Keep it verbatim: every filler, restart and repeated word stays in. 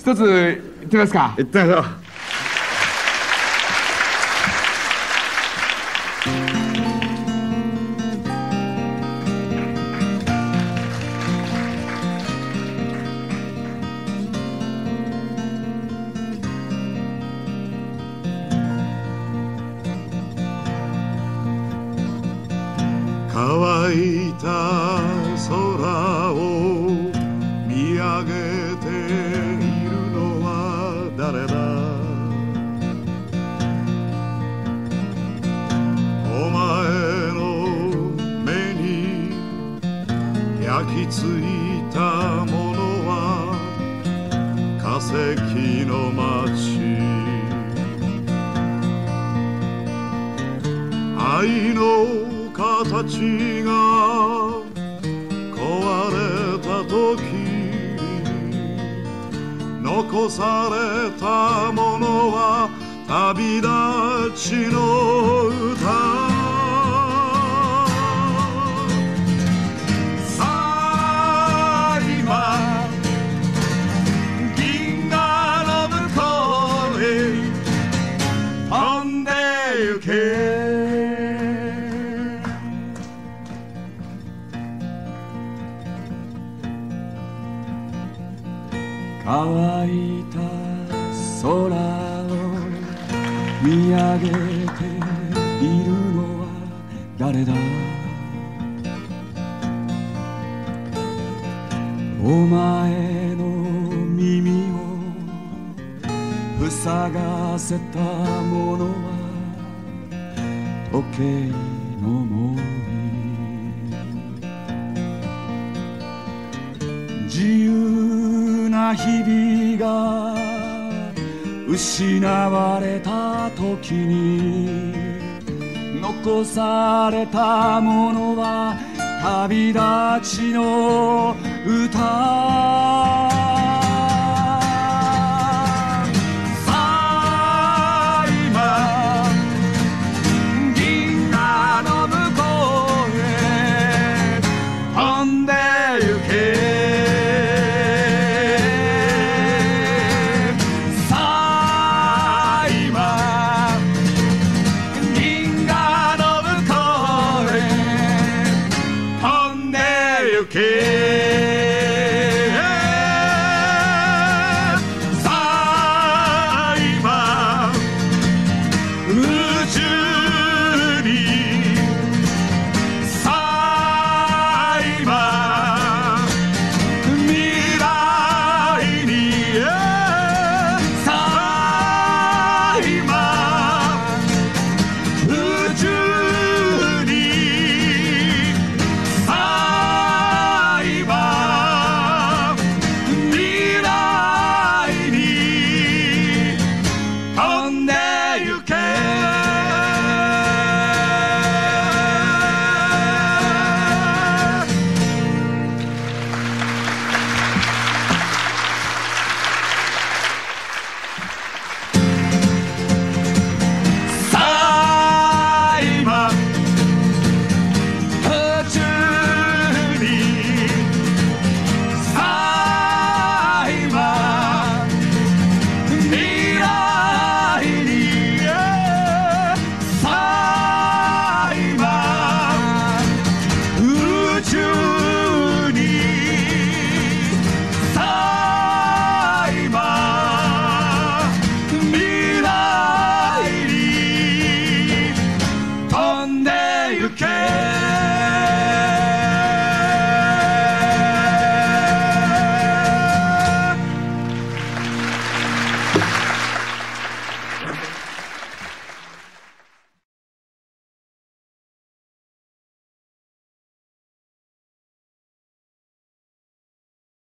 一つ言ってみますか。 言ってみましょう。乾いた空を見上げているのは誰だ。お前の目に焼き付いたものは化石の街。愛の形が壊れた時残されたものは旅立ちの歌。さあ今銀河の向こうへ飛んでゆけ。 乾いた空を見上げているのは誰だ。お前の耳を塞がせたものは時計の森。自由な日々が失われた時に残されたものは旅立ちの歌。